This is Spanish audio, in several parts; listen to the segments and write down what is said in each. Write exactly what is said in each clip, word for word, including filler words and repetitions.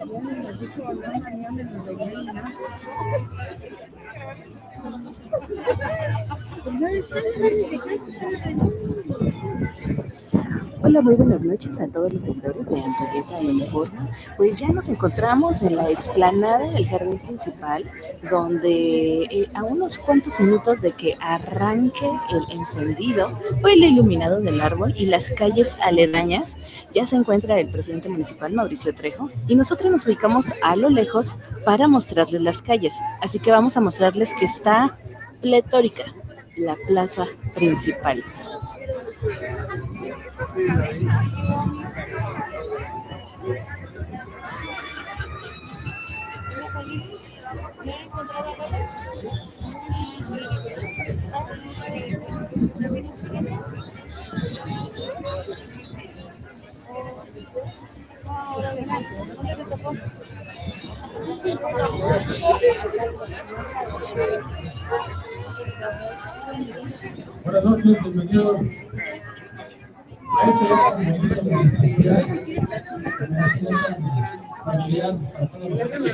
Hola, muy buenas noches a todos los seguidores de Antonieta en Uniforme. Pues ya nos encontramos en la explanada del jardín principal, donde eh, a unos cuantos minutos de que arranque el encendido o el iluminado del árbol y las calles aledañas, ya se encuentra el presidente municipal, Mauricio Trejo, y nosotros nos ubicamos a lo lejos para mostrarles las calles. Así que vamos a mostrarles que está pletórica la plaza principal. Buenas noches, bienvenidos a este evento especial familiar para todos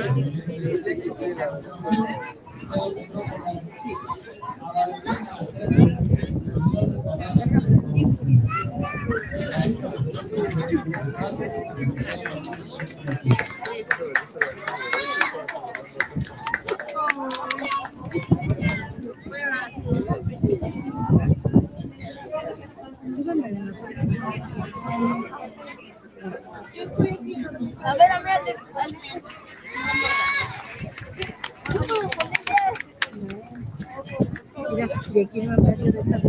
A ver, a ver, mira, y aquí no me de esta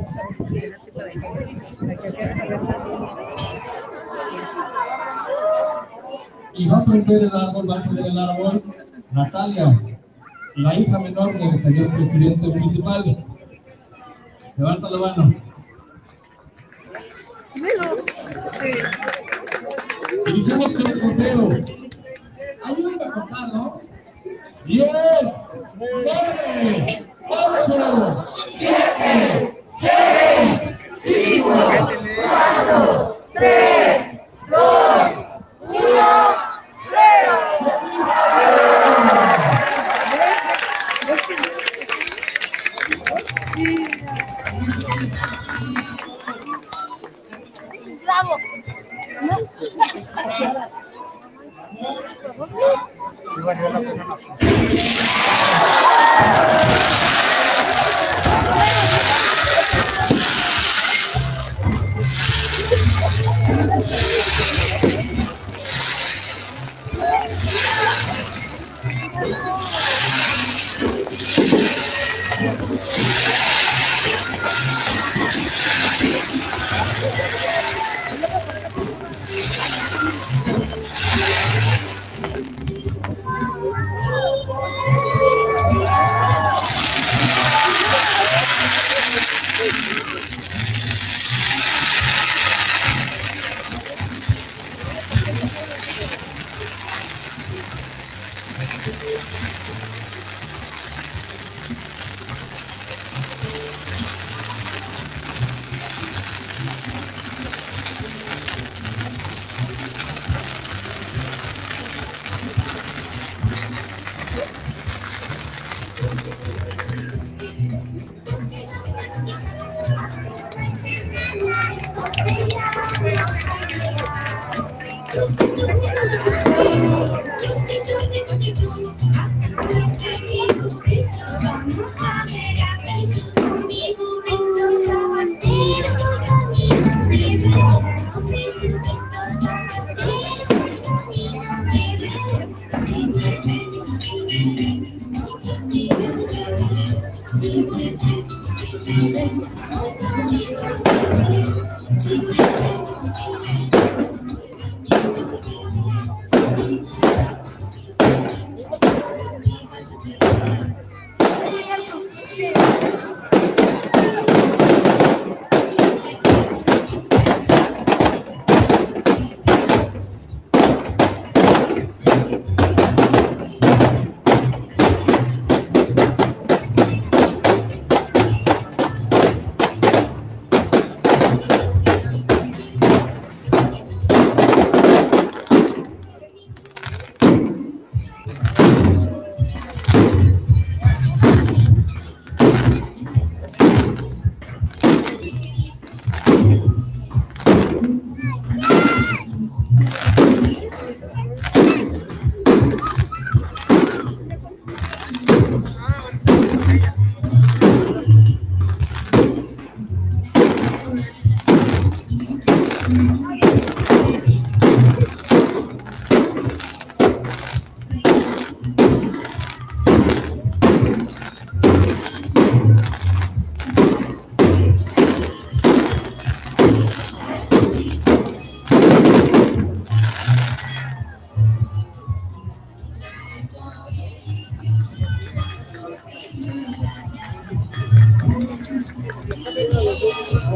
y va a prender el árbol, va a encender el árbol Natalia, la hija menor del señor presidente municipal. Levanta la mano. Iniciamos con el conteo. Ayúdame a contar, ¿no? diez, nueve, ocho, siete, seis, cinco, cuatro, tres, dos, uno, cero. ¡Bravo!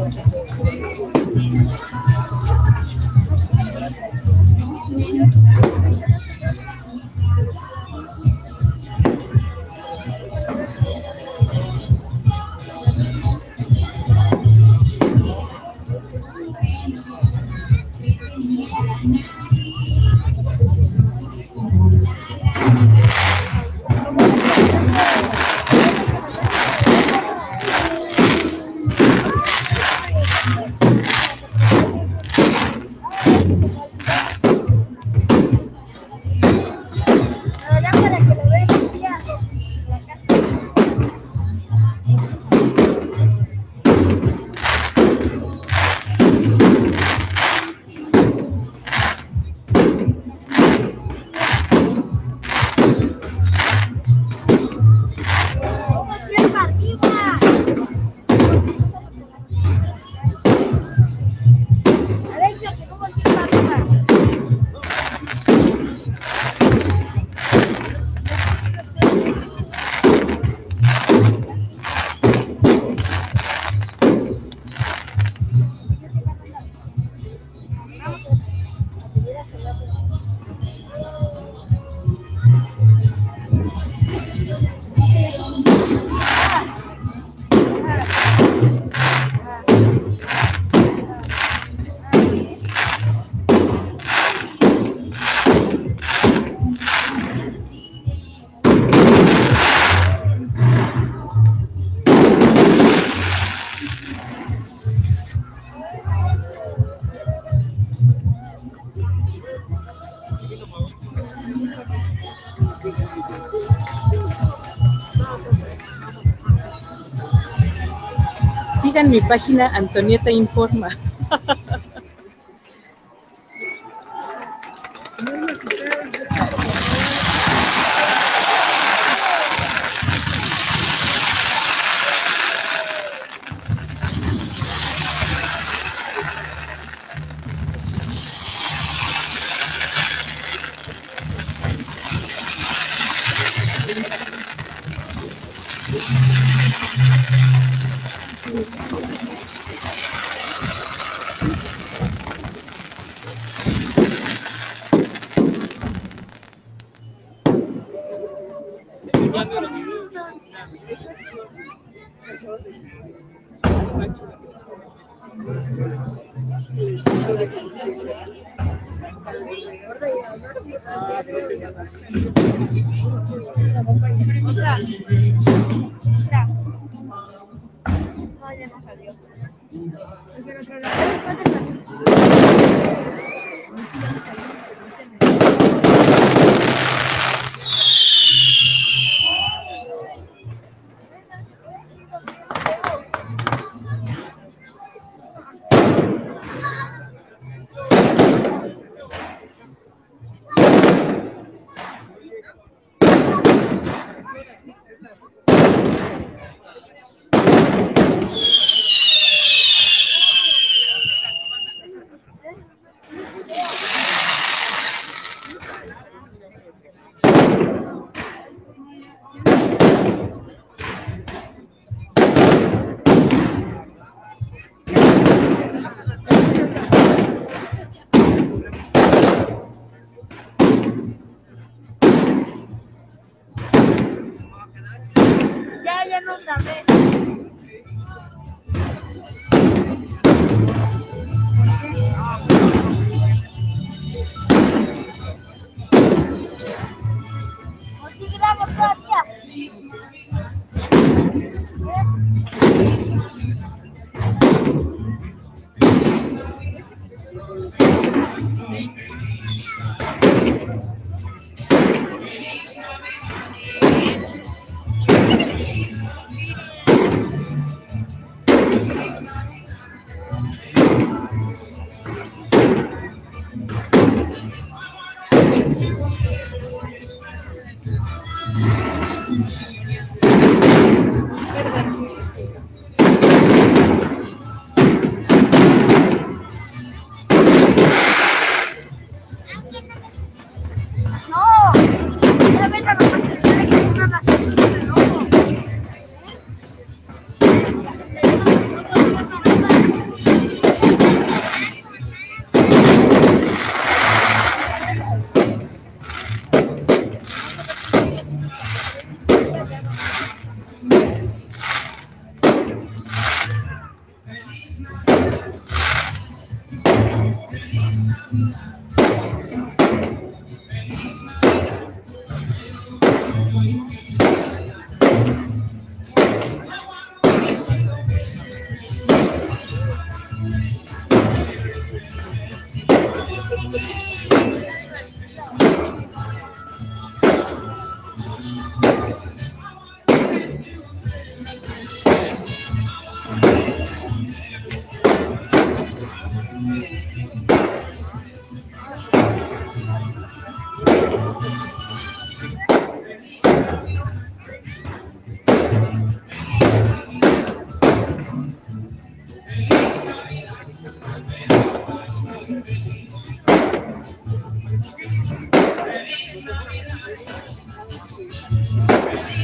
Sigan mi página Antonieta Informa.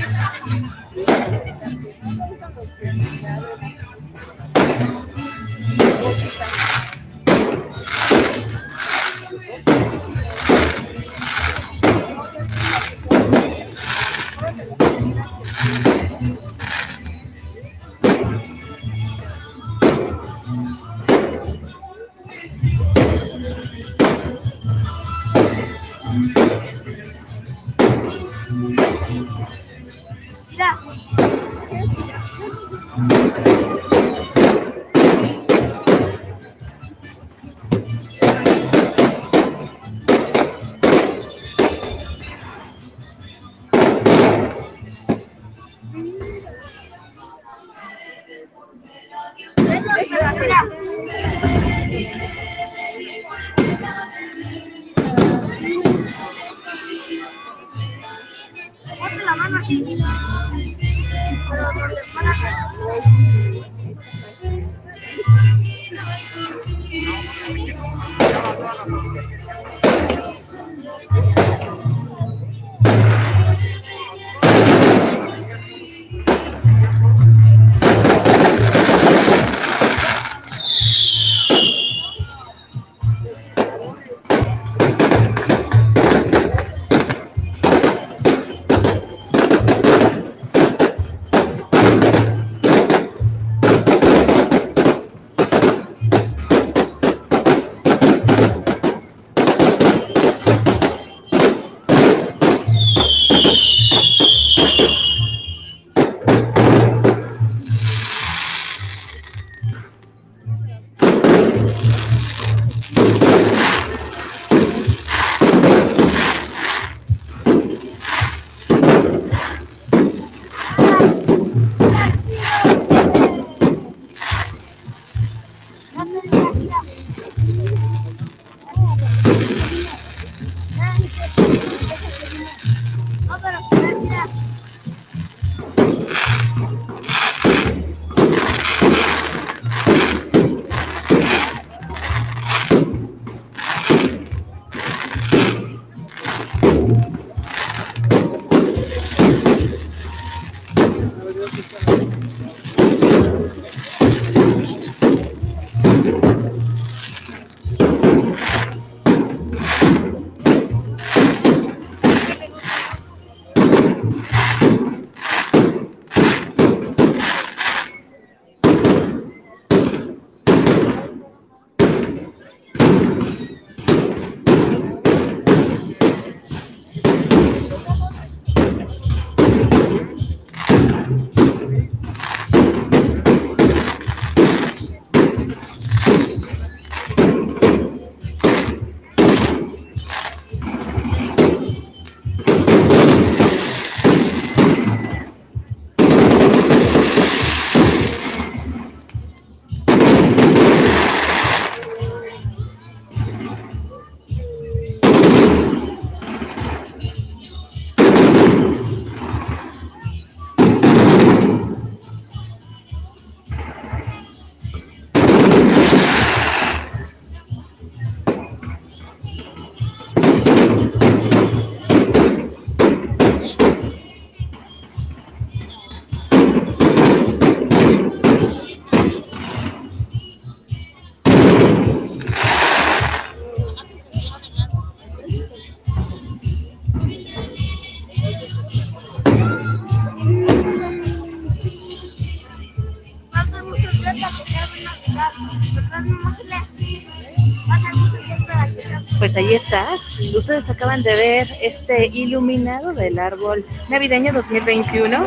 Pues ahí está. Ustedes acaban de ver este iluminado del árbol navideño dos mil veintiuno.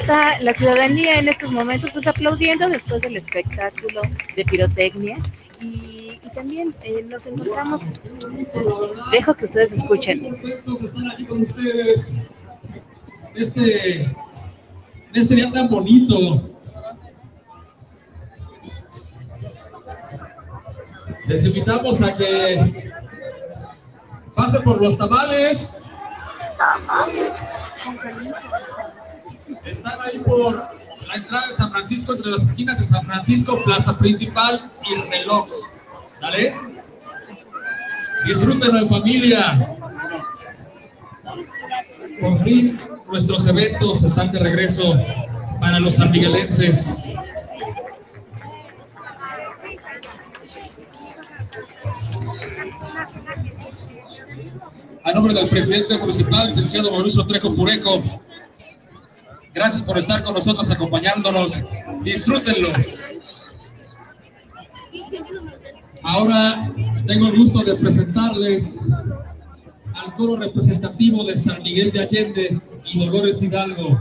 está la ciudadanía en estos momentos pues aplaudiendo después del espectáculo de pirotecnia y, y también eh, nos encontramos, dejo que ustedes escuchen. Contentos de estar aquí con ustedes, este, este día tan bonito. Les invitamos a que pasen por los tamales. Están ahí por la entrada de San Francisco, entre las esquinas de San Francisco, Plaza Principal y Reloj. ¿Sale? Disfrútenlo en familia. Por fin, nuestros eventos están de regreso para los sanmiguelenses. A nombre del presidente municipal, licenciado Mauricio Trejo Pureco, gracias por estar con nosotros, acompañándonos. Disfrútenlo. Ahora tengo el gusto de presentarles al coro representativo de San Miguel de Allende y Dolores Hidalgo.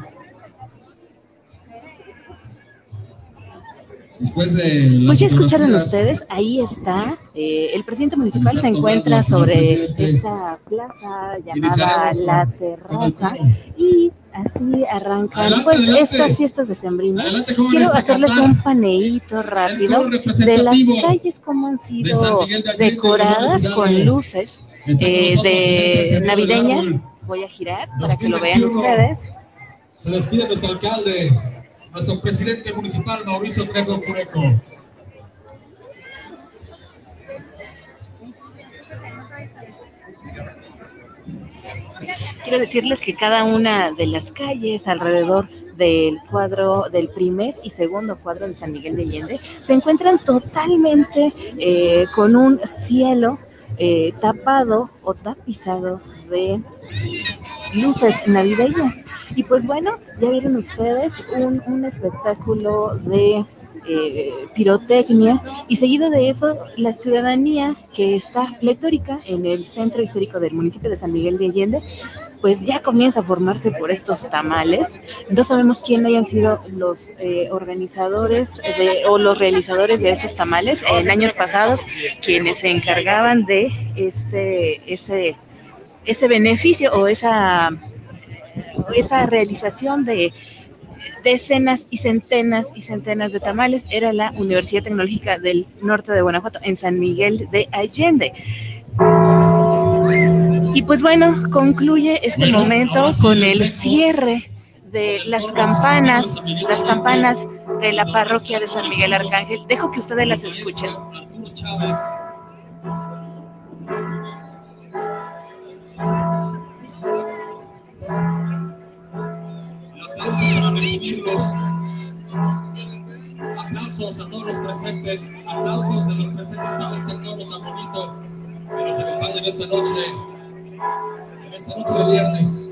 Después de pues ya escucharon ustedes, ahí está, eh, el presidente municipal se encuentra sobre esta plaza llamada La Terraza y así arrancan adelante, pues adelante. Estas fiestas decembrinas. Quiero hacerles un paneíto rápido de las calles como han sido de decoradas con luces eh, de navideñas. Voy a girar para que lo vean ustedes. Se despide nuestro alcalde, nuestro presidente municipal, Mauricio Trejo Pureco. Quiero decirles que cada una de las calles alrededor del cuadro, del primer y segundo cuadro de San Miguel de Allende, se encuentran totalmente eh, con un cielo eh, tapado o tapizado de luces navideñas. Y pues bueno, ya vieron ustedes un, un espectáculo de eh, pirotecnia y seguido de eso la ciudadanía que está pletórica en el centro histórico del municipio de San Miguel de Allende, pues ya comienza a formarse por estos tamales. No sabemos quién hayan sido los eh, organizadores de, o los realizadores de esos tamales en años pasados, quienes se encargaban de este ese ese beneficio o esa esa realización de decenas y centenas y centenas de tamales era la Universidad Tecnológica del Norte de Guanajuato en San Miguel de Allende. Y pues bueno, concluye este momento con el cierre de las campanas, las campanas de la parroquia de San Miguel Arcángel. Dejo que ustedes las escuchen. Para recibirlos. Aplausos a todos los presentes, aplausos de los presentes para este coro tan bonito que nos acompaña en esta noche, en esta noche de viernes.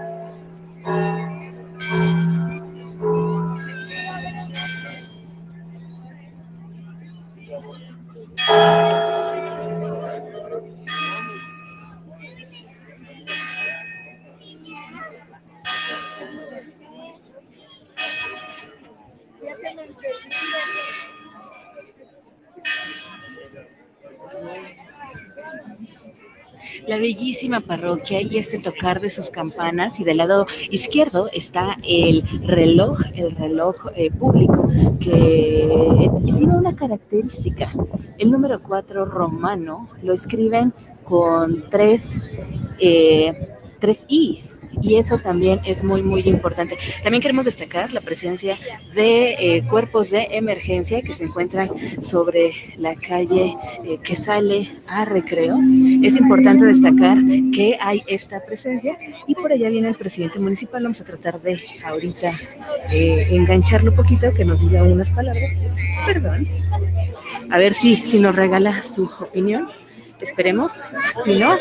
La bellísima parroquia y este tocar de sus campanas, y del lado izquierdo está el reloj, el reloj eh, público, que tiene una característica. El número cuatro romano lo escriben con tres, eh, tres i's. Y eso también es muy, muy importante. También queremos destacar la presencia de eh, cuerpos de emergencia que se encuentran sobre la calle eh, que sale a Recreo. Es importante destacar que hay esta presencia y por allá viene el presidente municipal. Vamos a tratar de ahorita eh, engancharlo un poquito, que nos diga unas palabras. Perdón. A ver si, si nos regala su opinión. Esperemos. Si no...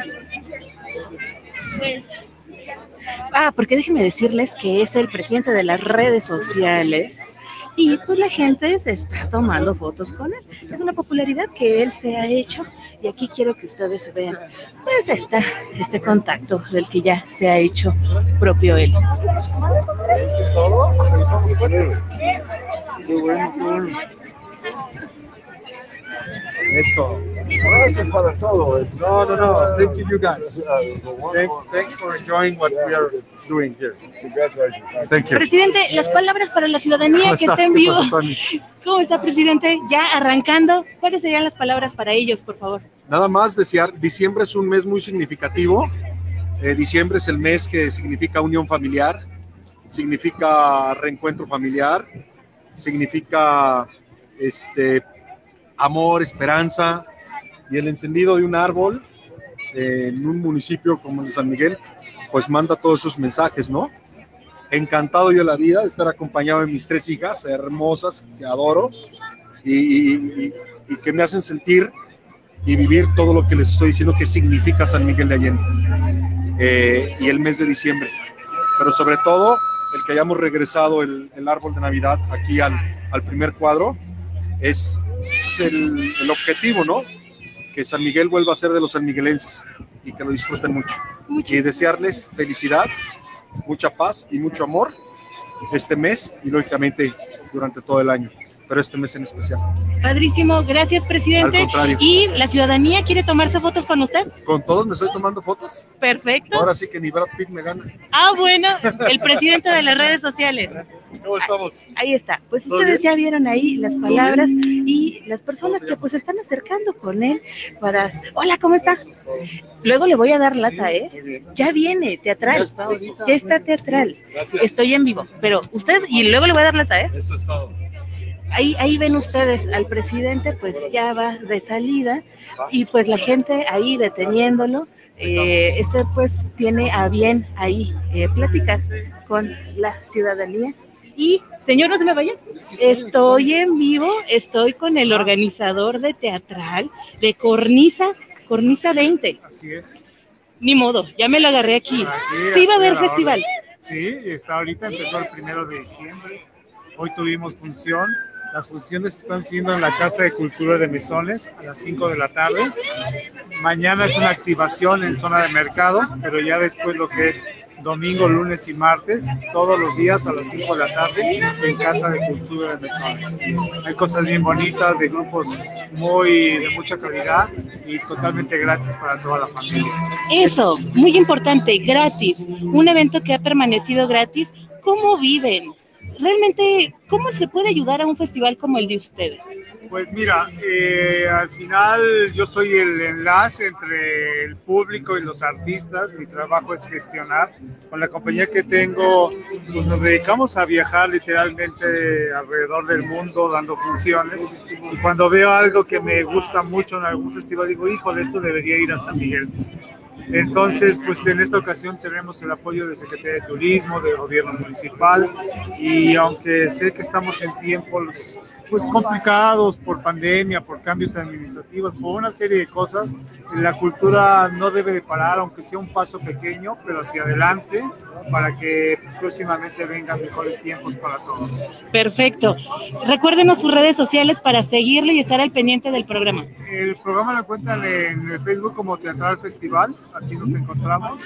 Ah, porque déjenme decirles que es el presidente de las redes sociales y pues la gente se está tomando fotos con él. Es una popularidad que él se ha hecho y aquí quiero que ustedes vean pues está este contacto del que ya se ha hecho propio él. ¿Eso es todo? ¿Revisamos cuentas? Qué bueno, qué bueno. Eso. Gracias para todo. No, no, no. Thank you, you guys. Thanks, thanks for enjoying what we are doing here. Thank you. Presidente, las palabras para la ciudadanía ¿Cómo que estás? está en ¿Qué vivo. pasa, Tony? ¿Cómo está, presidente? Ya arrancando, ¿cuáles serían las palabras para ellos, por favor? Nada más desear, diciembre es un mes muy significativo. Eh, diciembre es el mes que significa unión familiar, significa reencuentro familiar, significa este, amor, esperanza, y el encendido de un árbol eh, en un municipio como el de San Miguel, pues manda todos esos mensajes, ¿no? Encantado yo la vida de estar acompañado de mis tres hijas hermosas que adoro y, y, y, y que me hacen sentir y vivir todo lo que les estoy diciendo que significa San Miguel de Allende eh, y el mes de diciembre, pero sobre todo el que hayamos regresado el, el árbol de Navidad aquí al, al primer cuadro es, es el, el objetivo, ¿no? Que San Miguel vuelva a ser de los sanmiguelenses y que lo disfruten mucho. Y desearles felicidad, mucha paz y mucho amor este mes y lógicamente durante todo el año, pero este mes en especial. Padrísimo, gracias, presidente. Al contrario. ¿Y la ciudadanía quiere tomarse fotos con usted? Con todos me estoy tomando fotos. Perfecto. Ahora sí que ni Brad Pitt me gana. Ah, bueno, el presidente de las redes sociales. ¿Cómo estamos? Ahí está. Pues ¿Todo ustedes bien? ya vieron ahí las palabras y las personas que pues están acercando con él para... Hola, ¿cómo estás? Luego le voy a dar lata, ¿eh? Ya viene, teatral. Ya está ahorita. Ya está teatral. Gracias. Estoy en vivo, pero usted, y luego le voy a dar lata, ¿eh? Eso es todo. Ahí, ahí ven ustedes al presidente, pues ya va de salida y pues la gente ahí deteniéndolo, eh, este pues tiene a bien ahí eh, platicar con la ciudadanía. Y, señor, no se me vayan, estoy en vivo, estoy con el organizador de teatral de Cornisa, Cornisa veinte. Así es. Ni modo, ya me lo agarré aquí. Así, Sí va a así haber a la festival. orden. Sí, está ahorita, empezó el primero de diciembre. Hoy tuvimos función. Las funciones están siendo en la Casa de Cultura de Mesones a las cinco de la tarde. Mañana es una activación en zona de mercados, pero ya después lo que es domingo, lunes y martes, todos los días a las cinco de la tarde en Casa de Cultura de Mesones. Hay cosas bien bonitas de grupos muy de mucha calidad y totalmente gratis para toda la familia. Eso, muy importante, gratis. Un evento que ha permanecido gratis. ¿Cómo viven? Realmente, ¿cómo se puede ayudar a un festival como el de ustedes? Pues mira, eh, al final yo soy el enlace entre el público y los artistas. Mi trabajo es gestionar. Con la compañía que tengo, pues nos dedicamos a viajar literalmente alrededor del mundo dando funciones. Y cuando veo algo que me gusta mucho en algún festival, digo, híjole, esto debería ir a San Miguel. Entonces, pues en esta ocasión tenemos el apoyo de Secretaría de Turismo, del Gobierno Municipal, y aunque sé que estamos en tiempos pues complicados por pandemia, por cambios administrativos, por una serie de cosas, la cultura no debe de parar, aunque sea un paso pequeño, pero hacia adelante, para que próximamente vengan mejores tiempos para todos. Perfecto. Recuérdenos sus redes sociales para seguirle y estar al pendiente del programa. El programa lo encuentran en el Facebook como Teatral Festival, así nos encontramos,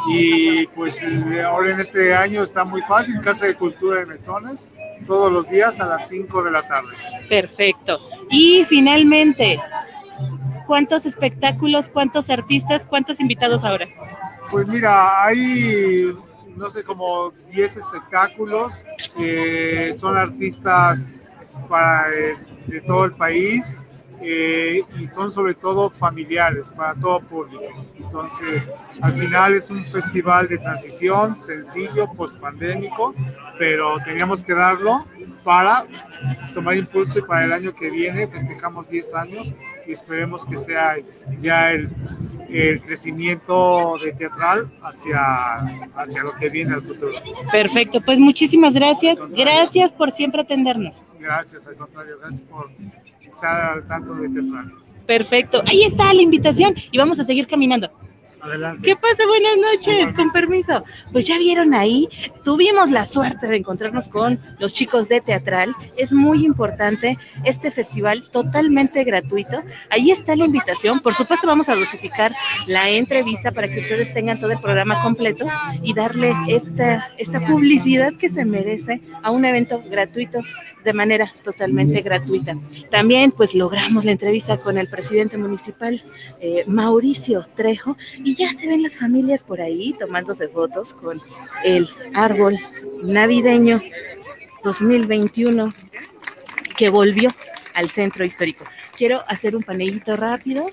y pues ahora en este año está muy fácil, Casa de Cultura de Mesones, todos los días a las cinco de la tarde. Perfecto. Y finalmente, ¿cuántos espectáculos, cuántos artistas, cuántos invitados ahora? Pues mira, hay, no sé, como diez espectáculos, que son artistas para, de todo el país, eh, y son sobre todo familiares, para todo público. Entonces, al final es un festival de transición, sencillo, pospandémico, pero teníamos que darlo para tomar impulso, y para el año que viene festejamos diez años y esperemos que sea ya el, el crecimiento de teatral hacia, hacia lo que viene al futuro. Perfecto, pues muchísimas gracias. Gracias por siempre atendernos. Gracias, al contrario, gracias por estar al tanto de teatral. Perfecto, ahí está la invitación y vamos a seguir caminando. Adelante. ¿Qué pasa? Buenas noches, con permiso. Pues ya vieron ahí, tuvimos la suerte de encontrarnos con los chicos de Teatral. Es muy importante este festival totalmente gratuito. Ahí está la invitación. Por supuesto vamos a dosificar la entrevista para que ustedes tengan todo el programa completo y darle esta, esta publicidad que se merece a un evento gratuito de manera totalmente gratuita. También pues logramos la entrevista con el presidente municipal, eh, Mauricio Trejo, y ya se ven las familias por ahí tomándose fotos con el árbol navideño dos mil veintiuno que volvió al centro histórico. Quiero hacer un panellito rápido,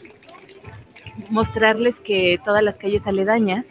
mostrarles que todas las calles aledañas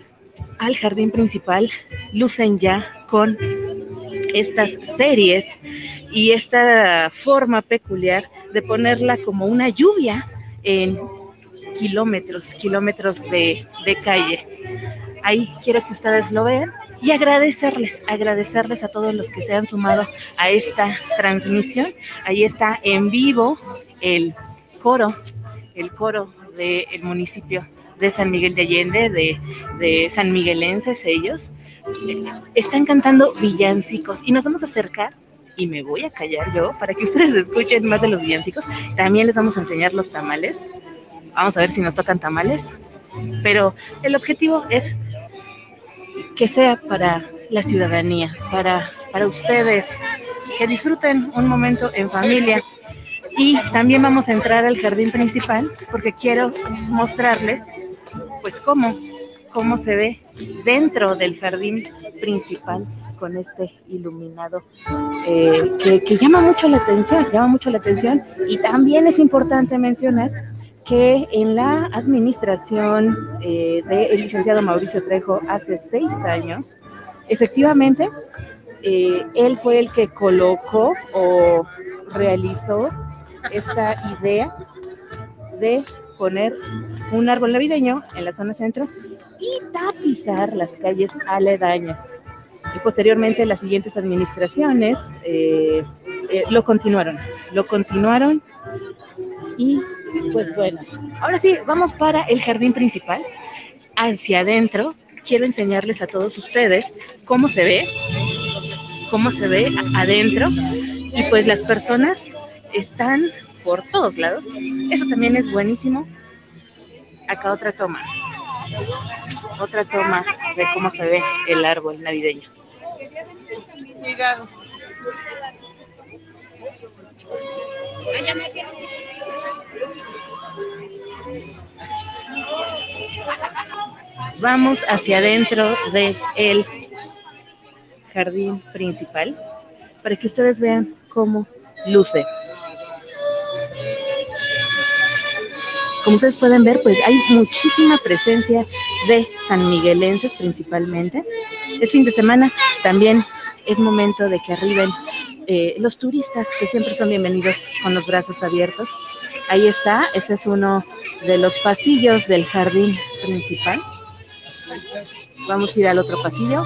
al jardín principal lucen ya con estas series y esta forma peculiar de ponerla como una lluvia en kilómetros, kilómetros de, de calle. Ahí quiero que ustedes lo vean y agradecerles, agradecerles a todos los que se han sumado a esta transmisión. Ahí está en vivo el coro, el coro del municipio de San Miguel de Allende, de, de San Miguelenses ellos. Están cantando villancicos y nos vamos a acercar y me voy a callar yo para que ustedes escuchen más de los villancicos. También les vamos a enseñar los tamales. Vamos a ver si nos tocan tamales, pero el objetivo es que sea para la ciudadanía, para, para ustedes, que disfruten un momento en familia. Y también vamos a entrar al jardín principal porque quiero mostrarles pues cómo, cómo se ve dentro del jardín principal con este iluminado eh, que, que llama mucho la atención, llama mucho la atención. Y también es importante mencionar que en la administración eh, del licenciado Mauricio Trejo hace seis años, efectivamente, eh, él fue el que colocó o realizó esta idea de poner un árbol navideño en la zona centro y tapizar las calles aledañas. Y posteriormente las siguientes administraciones eh, eh, lo continuaron, lo continuaron y pues bueno, ahora sí, vamos para el jardín principal. Hacia adentro, quiero enseñarles a todos ustedes cómo se ve, cómo se ve adentro. Y pues las personas están por todos lados. Eso también es buenísimo. Acá otra toma. Otra toma de cómo se ve el árbol navideño. Cuidado. Vamos hacia adentro del jardín principal para que ustedes vean cómo luce. Como ustedes pueden ver, pues hay muchísima presencia de sanmiguelenses principalmente. Es fin de semana, también es momento de que arriben eh, los turistas, que siempre son bienvenidos con los brazos abiertos. Ahí está, este es uno de los pasillos del jardín principal. Vamos a ir al otro pasillo.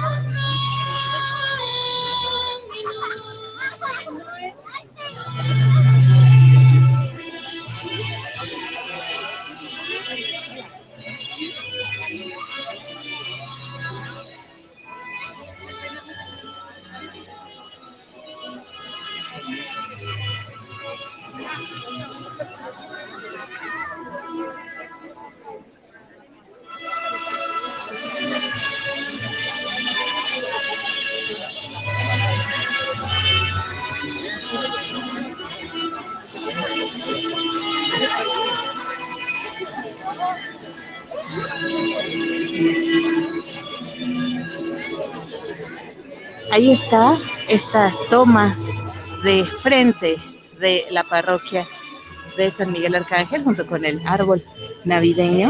Ahí está esta toma de frente de la parroquia de San Miguel Arcángel junto con el árbol navideño.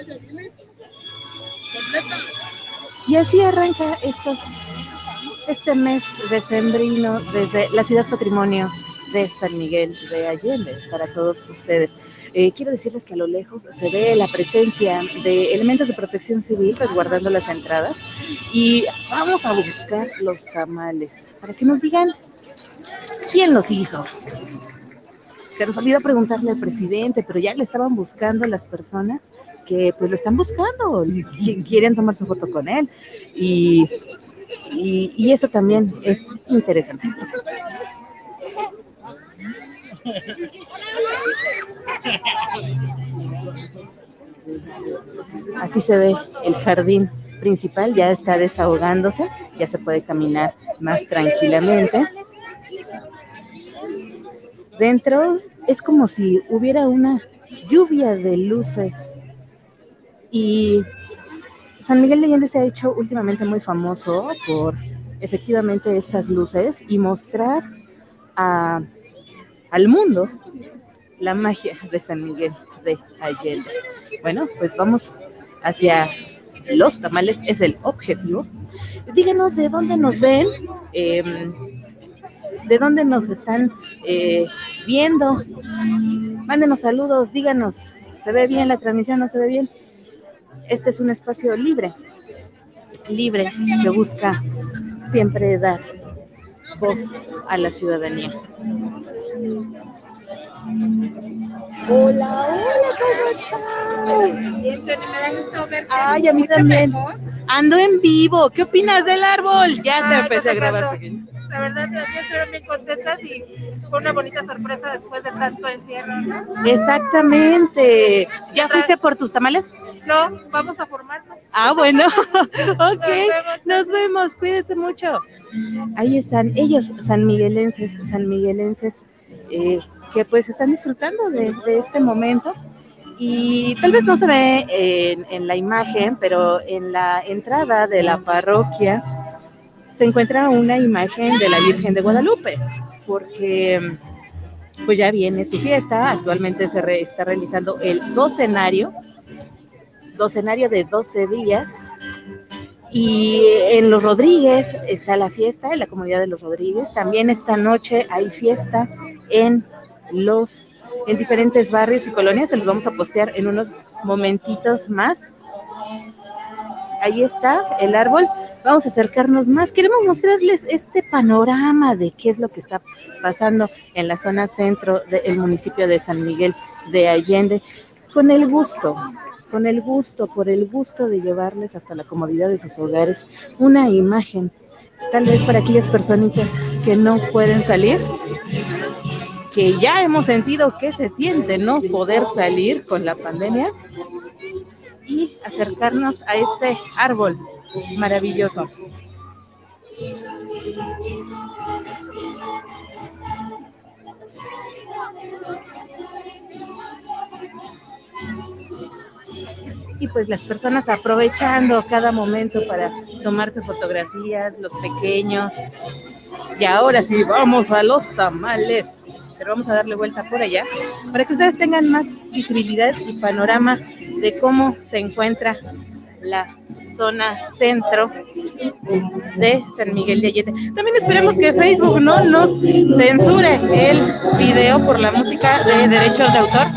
Y así arranca estos, este mes decembrino desde la ciudad patrimonio de San Miguel de Allende para todos ustedes. Eh, quiero decirles que a lo lejos se ve la presencia de elementos de protección civil resguardando las entradas y vamos a buscar los tamales para que nos digan quién los hizo. Se nos olvidó preguntarle al presidente, pero ya le estaban buscando las personas que pues lo están buscando, quieren tomarse foto con él y, y, y eso también es interesante. Así se ve el jardín principal, ya está desahogándose, ya se puede caminar más tranquilamente. Dentro es como si hubiera una lluvia de luces y San Miguel de Allende se ha hecho últimamente muy famoso por efectivamente estas luces y mostrar a, al mundo la magia de San Miguel de Allende. Bueno, pues vamos hacia los tamales, es el objetivo. Díganos de dónde nos ven, eh, de dónde nos están eh, viendo. Mándenos saludos, díganos, ¿se ve bien la transmisión? ¿No se ve bien? Este es un espacio libre, libre que busca siempre dar voz a la ciudadanía. Hola, hola, ¿cómo estás? Siempre me da gusto verte. Ay, a mí Mucho también. mejor. Ando en vivo. ¿Qué opinas del árbol? Ya te Ah, empecé a no, grabar, no. pequeño. La verdad, yo estoy bien contentas y fue una bonita sorpresa después de tanto encierro, ¿no? Exactamente. ¿Ya fuiste por tus tamales? No, vamos a formarnos. Ah, bueno. Ok, Nos vemos. nos vemos. Cuídense mucho. Ahí están ellos, sanmiguelenses, sanmiguelenses, eh, que pues están disfrutando de, de este momento. Y tal vez no se ve en, en la imagen, pero en la entrada de la parroquia se encuentra una imagen de la Virgen de Guadalupe, porque pues ya viene su fiesta. Actualmente se re, está realizando el docenario, docenario de doce días, y en Los Rodríguez está la fiesta, en la comunidad de Los Rodríguez. También esta noche hay fiesta en los en diferentes barrios y colonias, se los vamos a postear en unos momentitos más. Ahí está el árbol, vamos a acercarnos más, queremos mostrarles este panorama de qué es lo que está pasando en la zona centro del municipio de San Miguel de Allende, con el gusto, con el gusto, por el gusto de llevarles hasta la comodidad de sus hogares una imagen, tal vez para aquellas personitas que no pueden salir, que ya hemos sentido que se siente no poder salir con la pandemia, y acercarnos a este árbol maravilloso. Y pues las personas aprovechando cada momento para tomarse fotografías, los pequeños. Y ahora sí, vamos a los tamales. Pero vamos a darle vuelta por allá para que ustedes tengan más visibilidad y panorama de cómo se encuentra la zona centro de San Miguel de Allende. También esperemos que Facebook no nos censure el video por la música de derechos de autor.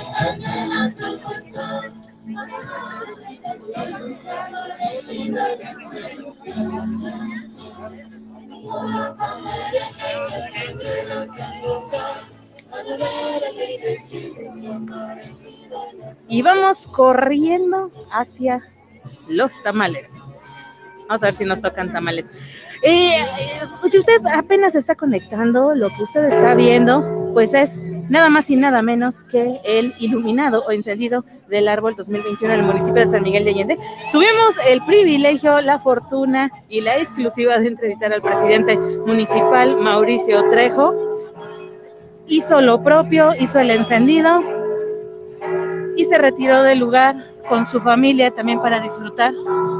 Y vamos corriendo hacia los tamales. Vamos a ver si nos tocan tamales. Eh, si usted apenas está conectando, lo que usted está viendo, pues es nada más y nada menos que el iluminado o encendido del árbol dos mil veintiuno en el municipio de San Miguel de Allende. Tuvimos el privilegio, la fortuna y la exclusiva de entrevistar al presidente municipal, Mauricio Trejo. Hizo lo propio, hizo el encendido y se retiró del lugar con su familia también para disfrutar.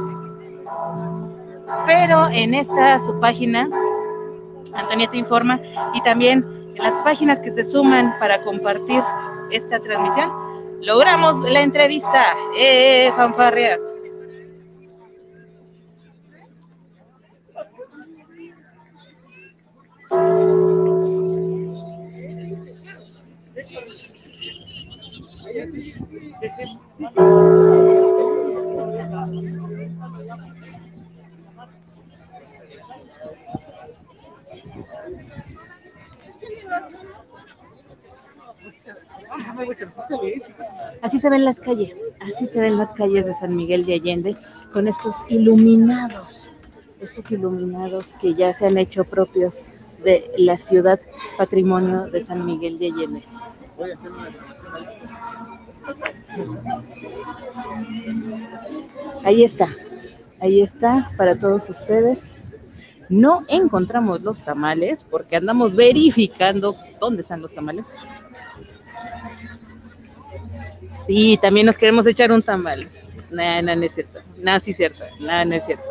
Pero en esta su página, Antonieta Informa, y también en las páginas que se suman para compartir esta transmisión, logramos la entrevista. ¡Eh, fanfarrias! Así se ven las calles, así se ven las calles de San Miguel de Allende, con estos iluminados, estos iluminados que ya se han hecho propios de la ciudad patrimonio de San Miguel de Allende. Voy a hacer una grabación a esto. Ahí está, ahí está para todos ustedes. No encontramos los tamales porque andamos verificando dónde están los tamales. Sí, también nos queremos echar un tamal. No, no, no es cierto. No, sí es cierto. No, no es cierto.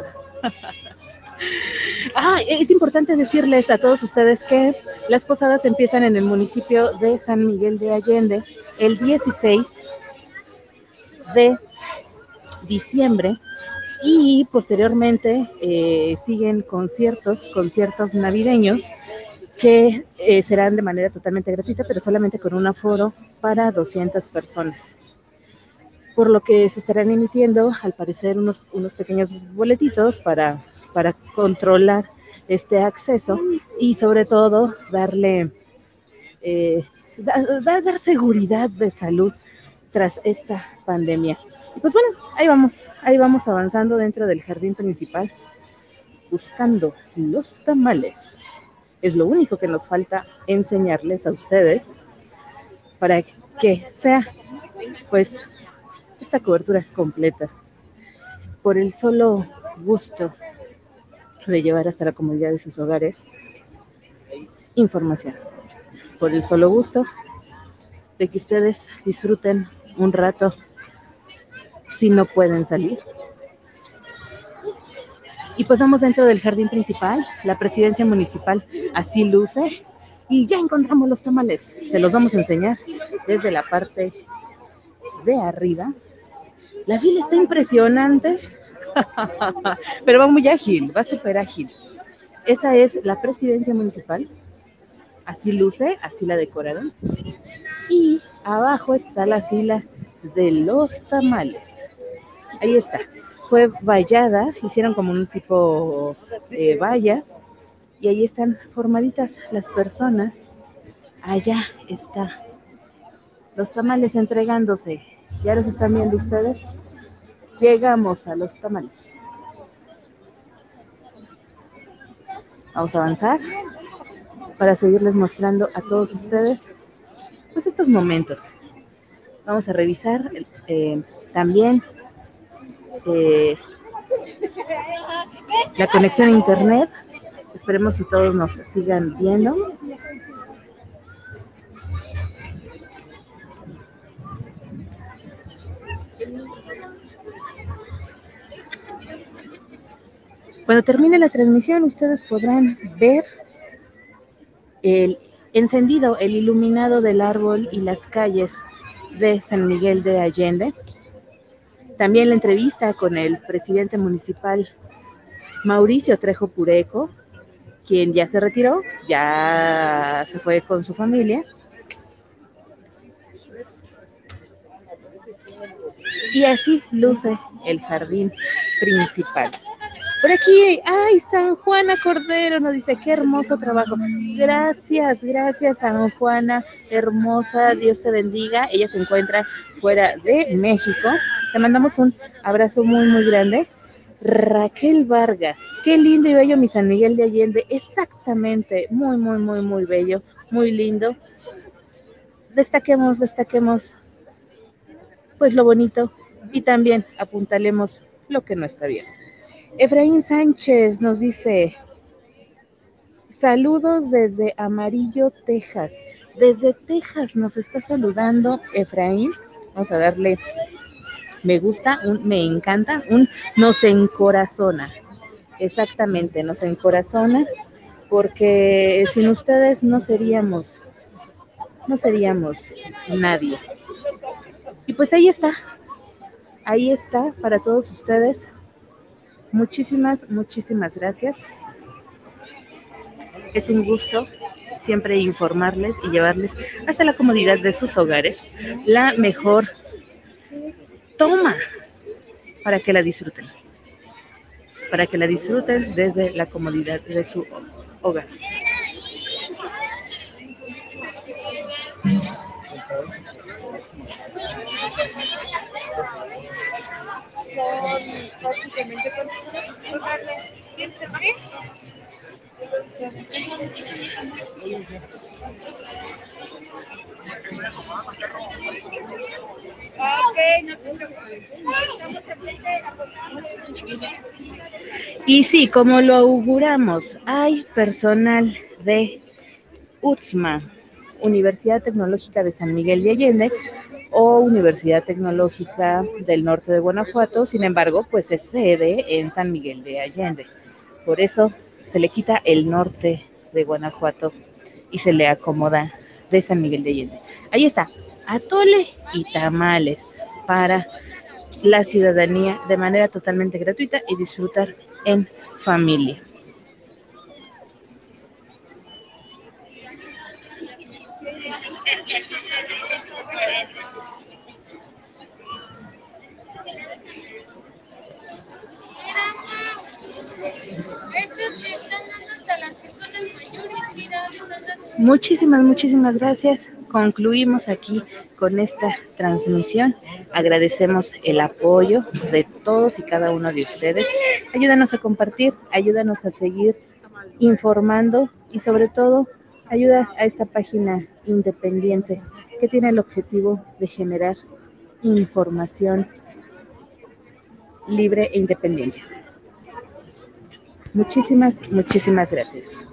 Ah, es importante decirles a todos ustedes que las posadas empiezan en el municipio de San Miguel de Allende el dieciséis de diciembre y posteriormente eh, siguen conciertos, conciertos navideños que eh, serán de manera totalmente gratuita, pero solamente con un aforo para doscientas personas. Por lo que se estarán emitiendo, al parecer, unos, unos pequeños boletitos para, para controlar este acceso y sobre todo darle, eh, da, da, dar seguridad de salud tras esta pandemia. Y pues bueno, ahí vamos, ahí vamos avanzando dentro del jardín principal, buscando los tamales. Es lo único que nos falta enseñarles a ustedes para que sea, pues, esta cobertura completa. Por el solo gusto de llevar hasta la comodidad de sus hogares información. Por el solo gusto de que ustedes disfruten un rato si no pueden salir. Y pues vamos dentro del jardín principal, la presidencia municipal así luce y ya encontramos los tamales. Se los vamos a enseñar desde la parte de arriba. La fila está impresionante, pero va muy ágil, va súper ágil. Esa es la presidencia municipal, así luce, así la decoraron. Y abajo está la fila de los tamales. Ahí está. Fue vallada, hicieron como un tipo eh, valla, y ahí están formaditas las personas. Allá está. Los tamales entregándose. ¿Ya los están viendo ustedes? Llegamos a los tamales. Vamos a avanzar para seguirles mostrando a todos ustedes pues estos momentos. Vamos a revisar eh, también eh, la conexión a internet. Esperemos si todos nos sigan viendo. Cuando termine la transmisión, ustedes podrán ver el encendido, el iluminado del árbol y las calles de San Miguel de Allende. También la entrevista con el presidente municipal Mauricio Trejo Pureco, quien ya se retiró, ya se fue con su familia. Y así luce el jardín principal. Por aquí, ay, San Juana Cordero nos dice, qué hermoso trabajo. Gracias, gracias, San Juana, hermosa, Dios te bendiga. Ella se encuentra fuera de México. Te mandamos un abrazo muy, muy grande. Raquel Vargas, qué lindo y bello mi San Miguel de Allende. Exactamente, muy, muy, muy, muy bello, muy lindo. Destaquemos, destaquemos, pues lo bonito y también apuntalemos lo que no está bien. Efraín Sánchez nos dice, saludos desde Amarillo, Texas. Desde Texas nos está saludando Efraín. Vamos a darle me gusta, un me encanta, un nos encorazona. Exactamente, nos encorazona, porque sin ustedes no seríamos, no seríamos nadie. Y pues ahí está, ahí está para todos ustedes. Muchísimas, muchísimas gracias. Es un gusto siempre informarles y llevarles hasta la comodidad de sus hogares la mejor toma para que la disfruten. Para que la disfruten desde la comodidad de su hogar. Incremente con ¿Quieres que pague? Ok, no te preocupes. Estamos enfrente de la cocina. Y sí, como lo auguramos, hay personal de U T S M A, Universidad Tecnológica de San Miguel de Allende, o Universidad Tecnológica del Norte de Guanajuato, sin embargo, pues es sede en San Miguel de Allende. Por eso se le quita el norte de Guanajuato y se le acomoda de San Miguel de Allende. Ahí está, atole y tamales para la ciudadanía de manera totalmente gratuita y disfrutar en familia. Muchísimas, muchísimas gracias. Concluimos aquí con esta transmisión. Agradecemos el apoyo de todos y cada uno de ustedes. Ayúdanos a compartir, ayúdanos a seguir informando y sobre todo ayuda a esta página independiente que tiene el objetivo de generar información libre e independiente. Muchísimas, muchísimas gracias.